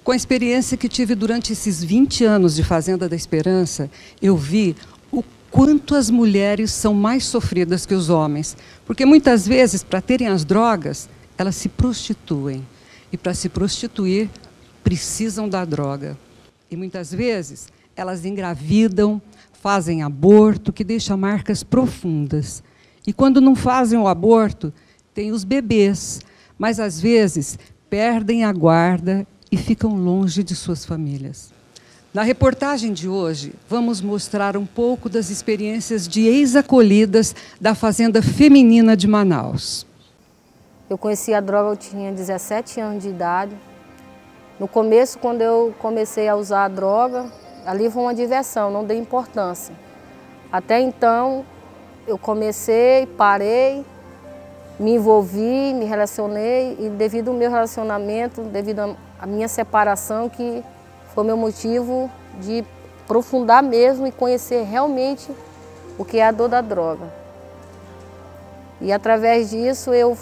Com a experiência que tive durante esses 20 anos de Fazenda da Esperança, eu vi o quanto as mulheres são mais sofridas que os homens. Porque muitas vezes, para terem as drogas, elas se prostituem. E para se prostituir, precisam da droga. E muitas vezes, elas engravidam, fazem aborto, que deixa marcas profundas. E quando não fazem o aborto, tem os bebês, mas às vezes perdem a guarda e ficam longe de suas famílias. Na reportagem de hoje, vamos mostrar um pouco das experiências de ex-acolhidas da Fazenda Feminina de Manaus. Eu conheci a droga, eu tinha 17 anos de idade. No começo, quando eu comecei a usar a droga, ali foi uma diversão, não dei importância. Até então, eu comecei, parei, me envolvi, me relacionei e devido ao meu relacionamento, devido à minha separação, que foi meu motivo de aprofundar mesmo e conhecer realmente o que é a dor da droga. E através disso eu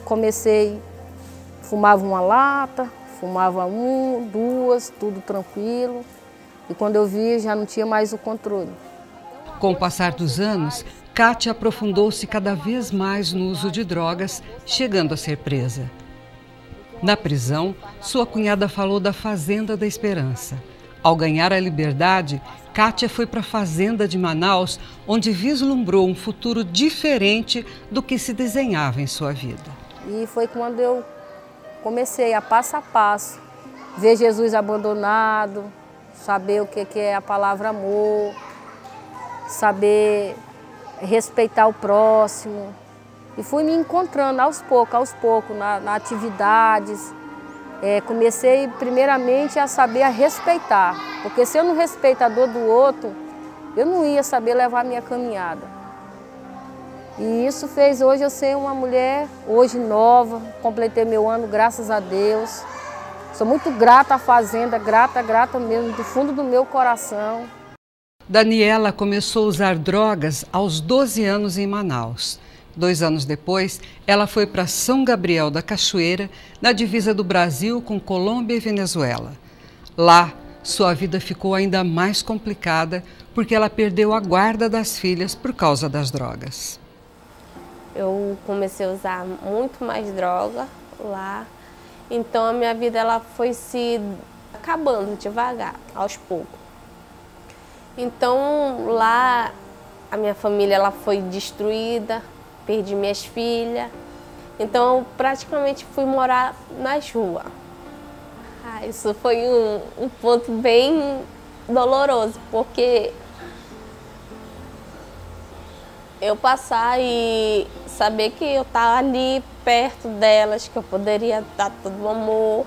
fumava uma lata, fumava duas, tudo tranquilo. E quando eu vi, já não tinha mais o controle. Com o passar dos anos, Kátia aprofundou-se cada vez mais no uso de drogas, chegando a ser presa. Na prisão, sua cunhada falou da Fazenda da Esperança. Ao ganhar a liberdade, Kátia foi para a Fazenda de Manaus, onde vislumbrou um futuro diferente do que se desenhava em sua vida. E foi quando eu comecei a passo, ver Jesus abandonado, saber o que é a palavra amor, saber respeitar o próximo. E fui me encontrando aos poucos, nas atividades. Comecei primeiramente a saber a respeitar, porque se eu não respeito a dor do outro, eu não ia saber levar a minha caminhada. E isso fez hoje eu ser uma mulher, hoje nova, completei meu ano, graças a Deus. Sou muito grata à Fazenda, grata mesmo, do fundo do meu coração. Daniela começou a usar drogas aos 12 anos em Manaus. 2 anos depois, ela foi para São Gabriel da Cachoeira, na divisa do Brasil com Colômbia e Venezuela. Lá, sua vida ficou ainda mais complicada porque ela perdeu a guarda das filhas por causa das drogas. Eu comecei a usar muito mais droga lá, então a minha vida ela foi se acabando devagar, aos poucos. Então lá a minha família ela foi destruída, perdi minhas filhas, então eu praticamente fui morar nas ruas. Isso foi um ponto bem doloroso, porque eu passar e saber que eu estava ali perto delas, que eu poderia dar todo o amor,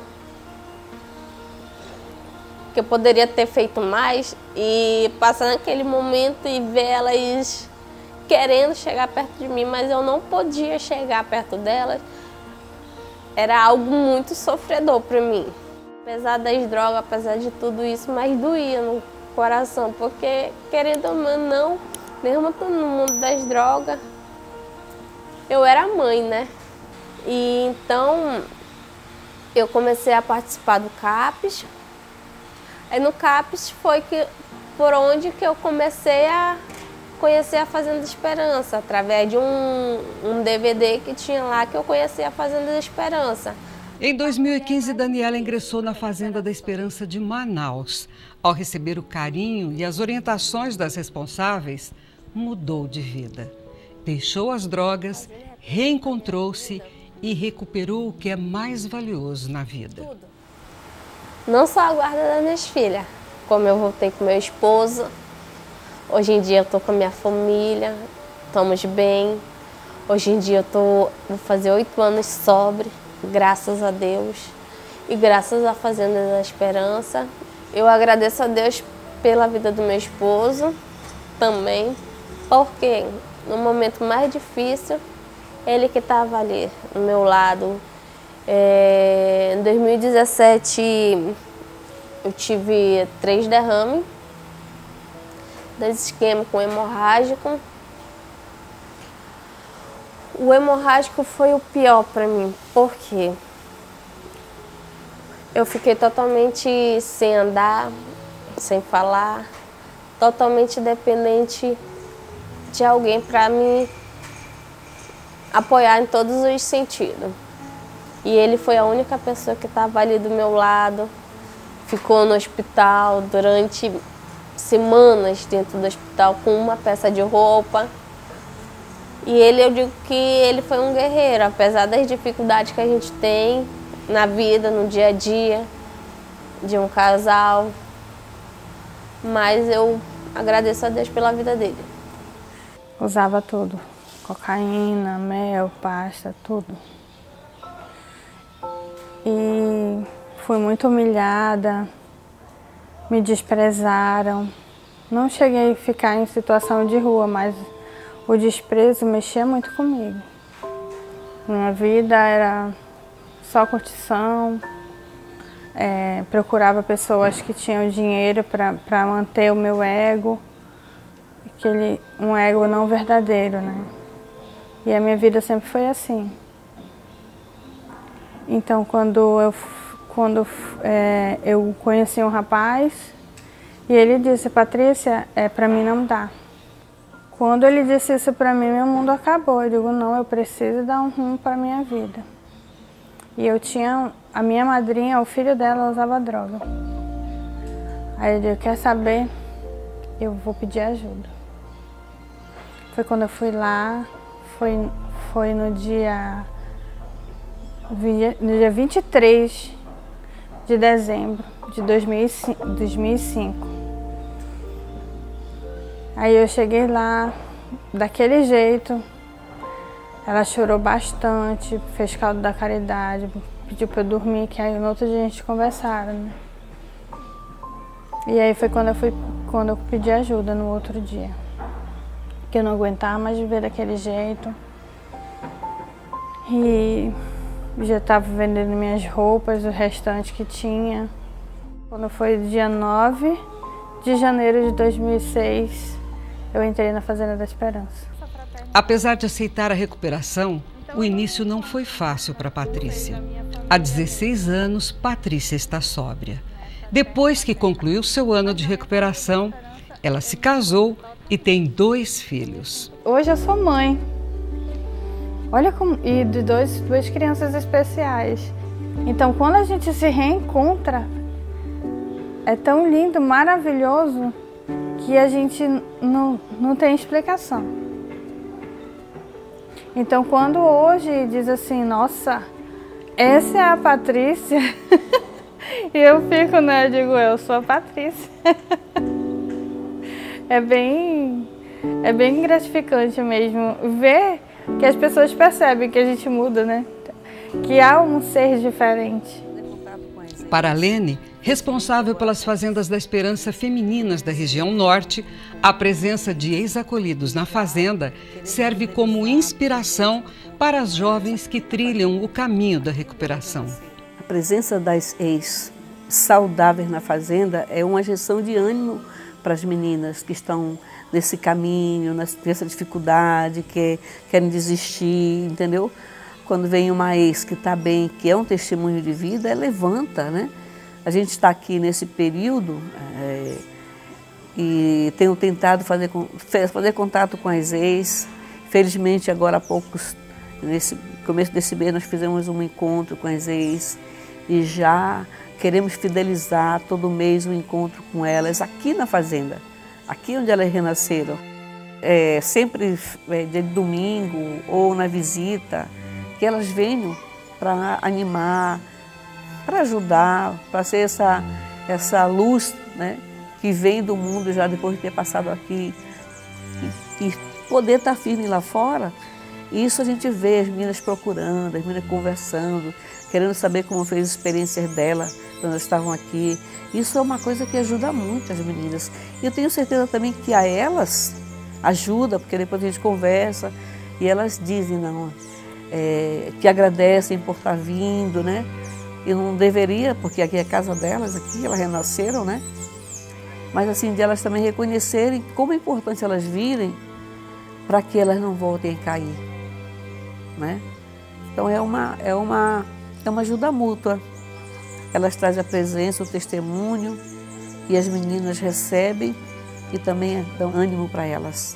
que eu poderia ter feito mais, e passar naquele momento e ver elas querendo chegar perto de mim, mas eu não podia chegar perto delas, era algo muito sofredor para mim. Apesar das drogas, apesar de tudo isso, mas doía no coração, porque querendo ou não, mesmo estando no mundo das drogas, eu era mãe, né? E então eu comecei a participar do CAPES. Aí no CAPES foi por onde que eu comecei a conhecer a Fazenda da Esperança, através de um DVD que tinha lá que eu conheci a Fazenda da Esperança. Em 2015, Daniela ingressou na Fazenda da Esperança de Manaus. Ao receber o carinho e as orientações das responsáveis, mudou de vida. Deixou as drogas, reencontrou-se e recuperou o que é mais valioso na vida. Não só a guarda das minhas filhas, como eu voltei com meu esposo. Hoje em dia eu estou com a minha família, estamos bem. Hoje em dia vou fazer 8 anos sobre, graças a Deus. E graças à Fazenda da Esperança. Eu agradeço a Deus pela vida do meu esposo também, porque no momento mais difícil, ele que estava ali ao meu lado. Em 2017 eu tive 3 derrames, 2 esquemas com hemorrágico. O hemorrágico foi o pior para mim, porque Eu fiquei totalmente sem andar, sem falar, totalmente dependente de alguém para me apoiar em todos os sentidos. E ele foi a única pessoa que estava ali do meu lado, ficou no hospital durante semanas dentro do hospital com uma peça de roupa. E eu digo que ele foi um guerreiro, apesar das dificuldades que a gente tem na vida, no dia a dia de um casal. Mas eu agradeço a Deus pela vida dele. Usava tudo, cocaína, mel, pasta, tudo. E fui muito humilhada, me desprezaram. Não cheguei a ficar em situação de rua, mas o desprezo mexia muito comigo. Minha vida era só curtição, procurava pessoas que tinham dinheiro para manter o meu ego, um ego não verdadeiro, né? E a minha vida sempre foi assim. Então, quando eu conheci um rapaz, e ele disse: Patrícia, para mim não dá. Quando ele disse isso para mim, meu mundo acabou. Eu digo: não, eu preciso dar um rumo para a minha vida. E eu tinha, a minha madrinha, o filho dela usava droga. Aí eu digo: quer saber? Eu vou pedir ajuda. Foi quando eu fui lá, foi no dia 23 de dezembro de 2005. Aí eu cheguei lá, daquele jeito, ela chorou bastante, fez caldo da caridade, pediu para eu dormir, que aí no outro dia a gente conversaram, né? E aí foi quando eu pedi ajuda no outro dia, que eu não aguentava mais viver daquele jeito. E já estava vendendo minhas roupas, o restante que tinha. Quando foi dia 9 de janeiro de 2006, eu entrei na Fazenda da Esperança. Apesar de aceitar a recuperação, o início não foi fácil para Patrícia. Há 16 anos, Patrícia está sóbria. Depois que concluiu seu ano de recuperação, ela se casou e tem 2 filhos. Hoje eu sou mãe. Olha como, e de duas crianças especiais. Então, quando a gente se reencontra, é tão lindo, maravilhoso, que a gente não tem explicação. Então, quando hoje diz assim: nossa, essa é a Patrícia, e eu fico, né? Eu digo: eu sou a Patrícia. É bem gratificante mesmo ver que as pessoas percebem que a gente muda, né? Que há um ser diferente. Para a Lene, responsável pelas Fazendas da Esperança femininas da região norte, a presença de ex-acolhidos na fazenda serve como inspiração para as jovens que trilham o caminho da recuperação. A presença das ex-saudáveis na fazenda é uma injeção de ânimo para as meninas que estão nesse caminho, nessa dificuldade, que querem desistir, entendeu? Quando vem uma ex que está bem, que é um testemunho de vida, levanta, né? A gente está aqui nesse período e tenho tentado fazer contato com as ex. Felizmente, agora há poucos, nesse começo desse mês, nós fizemos um encontro com as ex e já queremos fidelizar todo mês um encontro com elas aqui na fazenda, aqui onde elas renasceram. Sempre dia de domingo ou na visita, que elas venham para animar, para ajudar, para ser essa luz, né, que vem do mundo já depois de ter passado aqui e poder estar firme lá fora. E isso a gente vê as meninas procurando, as meninas conversando, querendo saber como fez as experiências dela quando elas estavam aqui. Isso é uma coisa que ajuda muito as meninas. E eu tenho certeza também que a elas ajuda, porque depois a gente conversa e elas dizem que agradecem por estar vindo, né? E não deveria, porque aqui é a casa delas, aqui elas renasceram, né? Mas assim, de elas também reconhecerem como é importante elas virem para que elas não voltem a cair, né? Então é uma ajuda mútua. elas trazem a presença, o testemunho, e as meninas recebem e também dão ânimo para elas.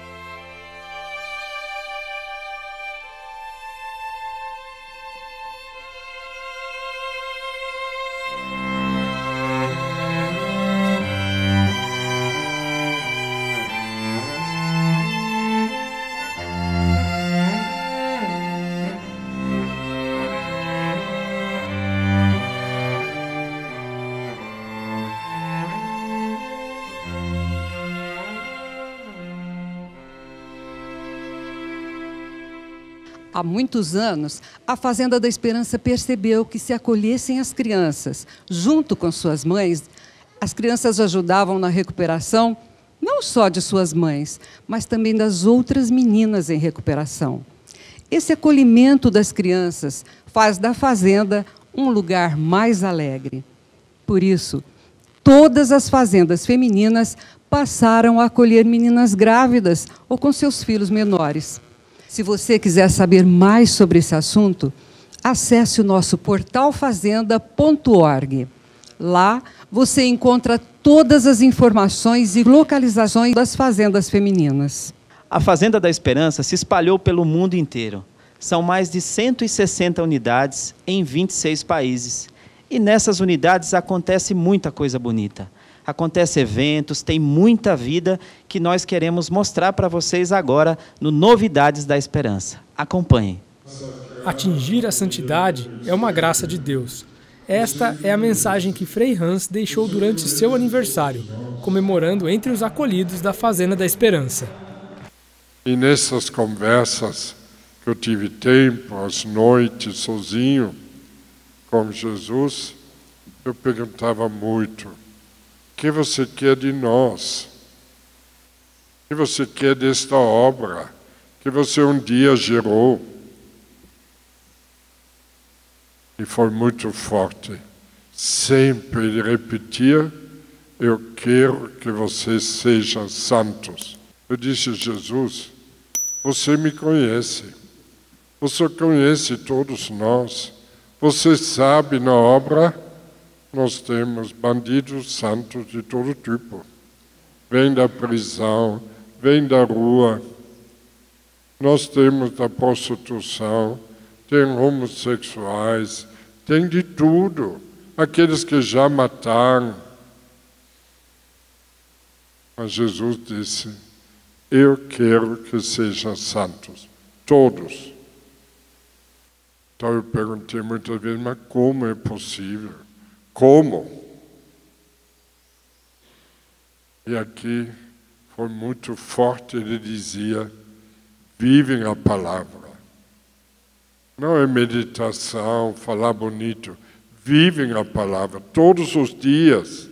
Há muitos anos, a Fazenda da Esperança percebeu que se acolhessem as crianças, junto com suas mães, as crianças ajudavam na recuperação, não só de suas mães, mas também das outras meninas em recuperação. Esse acolhimento das crianças faz da Fazenda um lugar mais alegre. Por isso, todas as fazendas femininas passaram a acolher meninas grávidas ou com seus filhos menores. Se você quiser saber mais sobre esse assunto, acesse o nosso portal fazenda.org. Lá você encontra todas as informações e localizações das fazendas femininas. A Fazenda da Esperança se espalhou pelo mundo inteiro. São mais de 160 unidades em 26 países. E nessas unidades acontece muita coisa bonita. Acontece eventos, tem muita vida que nós queremos mostrar para vocês agora no Novidades da Esperança. Acompanhem. Atingir a santidade é uma graça de Deus. Esta é a mensagem que Frei Hans deixou durante seu aniversário, comemorando entre os acolhidos da Fazenda da Esperança. E nessas conversas que eu tive tempo, às noites, sozinho, com Jesus, eu perguntava muito: o que você quer de nós? O que você quer desta obra que você um dia gerou? E foi muito forte. Sempre ele repetia: eu quero que vocês sejam santos. Eu disse: Jesus, você me conhece. Você conhece todos nós. Você sabe, na obra, nós temos bandidos santos de todo tipo. Vêm da prisão, vêm da rua. Nós temos da prostituição, tem homossexuais, tem de tudo. Aqueles que já mataram. Mas Jesus disse: eu quero que sejam santos, todos. Então eu perguntei muitas vezes: mas como é possível? Como? E aqui foi muito forte, ele dizia: vivem a palavra. Não é meditação, falar bonito. Vivem a palavra todos os dias.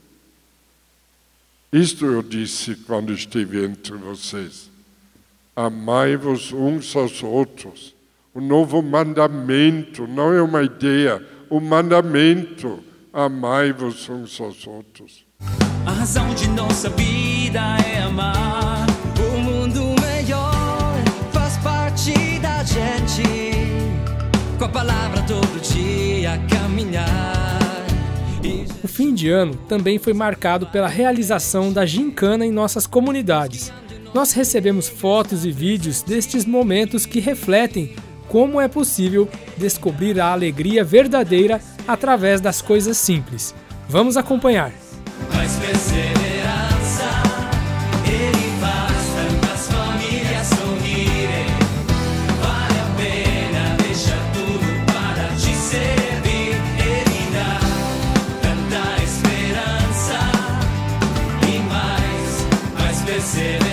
Isto eu disse quando estive entre vocês. Amai-vos uns aos outros. O novo mandamento, não é uma ideia, o mandamento. Amai-vos uns aos outros. A razão de nossa vida é amar. O mundo melhor faz parte da gente. Com a palavra todo dia caminhar. O fim de ano também foi marcado pela realização da gincana em nossas comunidades. Nós recebemos fotos e vídeos destes momentos que refletem como é possível descobrir a alegria verdadeira através das coisas simples. Vamos acompanhar. Mais perseverança, ele faz tantas famílias sorrirem. Vale a pena, deixa tudo para te servir. Ele dá tanta esperança e mais perseverança.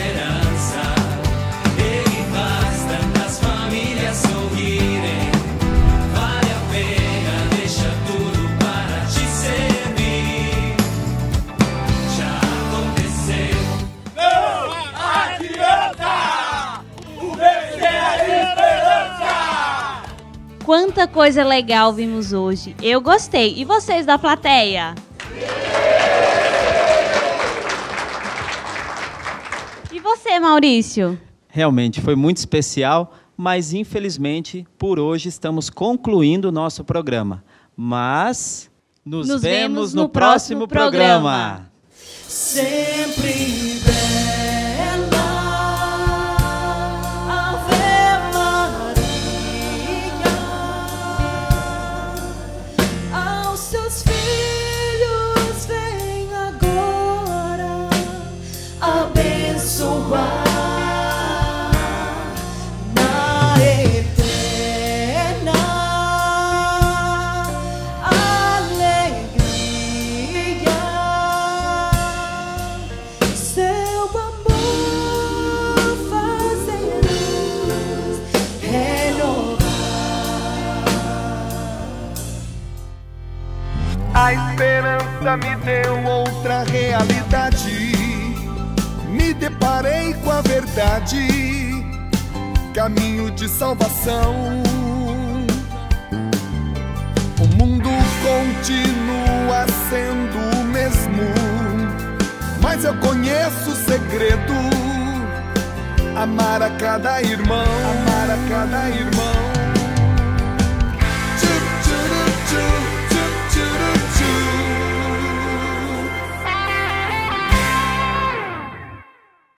Ele faz tantas famílias sorrirem. Vale a pena, deixa tudo para te servir. Já aconteceu. Não adianta o vencer a esperança. Quanta coisa legal vimos hoje. Eu gostei. E vocês da plateia? E você, Maurício? Realmente foi muito especial, mas infelizmente por hoje estamos concluindo o nosso programa. Mas Nos vemos no próximo programa. Sempre bela, Ave Maria, aos seus filhos vem agora abençoar. A esperança me deu outra realidade. Me deparei com a verdade, caminho de salvação. O mundo continua sendo o mesmo, mas eu conheço o segredo: amar a cada irmão, amar a cada irmão.